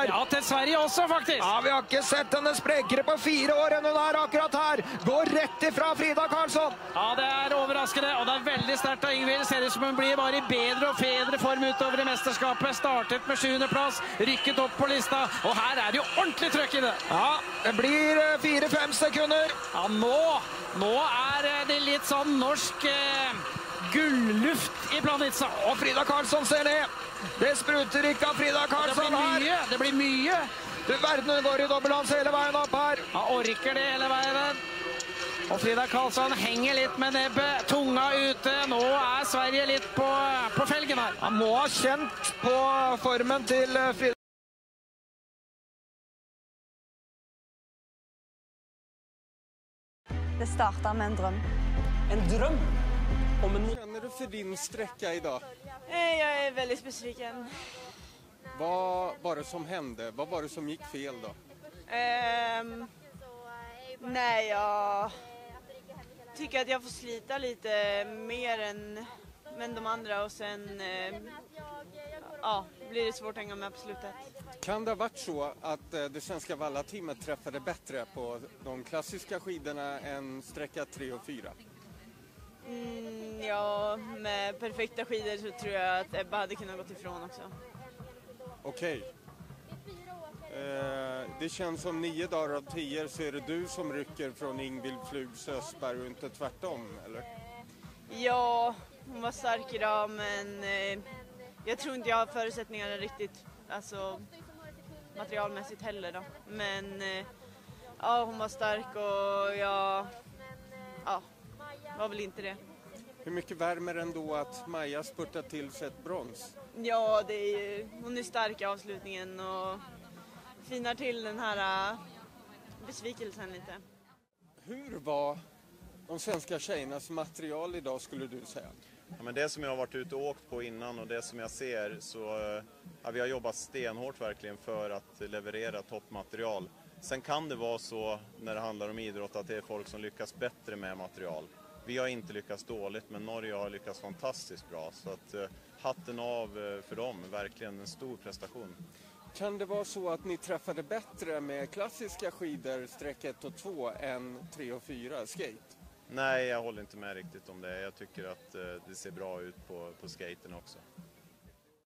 Ja, till Sverige också faktiskt. Ja, vi har inte sett henne spräckare på 4 år än hon är akkurat här. Går rätt ifrån Frida Karlsson. Ja, det är överraskande och det är väldigt starkt av Ingvild. Ser ut som hon blir bara i bättre och bättre form utöver i mästerskapet. Startet med 7:e plats, rycket upp på lista och här är det ju ordentligt tryck i det. Ja, det blir 4-5 sekunder. Ja, nå är det lite sån norsk gullluft i Planica. Och Frida Karlsson ser det. Det spruter inte av Frida Karlsson här. Det blir mycket. Du verden går i dobbeltdans hela vägen upp här. Ja, orkar det hela vägen. Och Frida Karlsson hänger lite med näbbet, tunga ute. Nu är Sverige lite på fälgen här. Han må ha känt på formen till Frida. Det startar med en dröm. En dröm? Vad känner du för din sträcka idag? Jag är väldigt besviken. Vad var det som hände? Vad var det som gick fel då? Nej, jag tycker att jag får slita lite mer än de andra och sen blir det svårt att hänga med på slutet. Kan det ha varit så att det svenska vallateamet träffade bättre på de klassiska skidorna än sträcka 3 och 4? Ja, med perfekta skidor så tror jag att Ebba hade kunnat gå ifrån också. Okej. Det känns som 9 dagar av 10 så är det du som rycker från Ingvild Flugs Östberg och inte tvärtom, eller? Ja, hon var stark idag men jag tror inte jag har förutsättningarna riktigt, alltså materialmässigt heller då. Men hon var stark och jag var väl inte det. Hur mycket värmer ändå att Maja spurtar till sig ett brons? Ja, hon är stark i avslutningen och finar till den här besvikelsen lite. Hur var de svenska tjejernas material idag skulle du säga? Ja, men det som jag har varit ute och åkt på innan och det som jag ser så vi har jobbat stenhårt verkligen för att leverera toppmaterial. Sen kan det vara så när det handlar om idrott att det är folk som lyckas bättre med material. Vi har inte lyckats dåligt men Norge har lyckats fantastiskt bra så att hatten av för dem, verkligen en stor prestation. Kan det vara så att ni träffade bättre med klassiska skidor sträck 1 och 2 än 3 och 4 skate? Nej, jag håller inte med riktigt om det. Jag tycker att det ser bra ut på skaten också.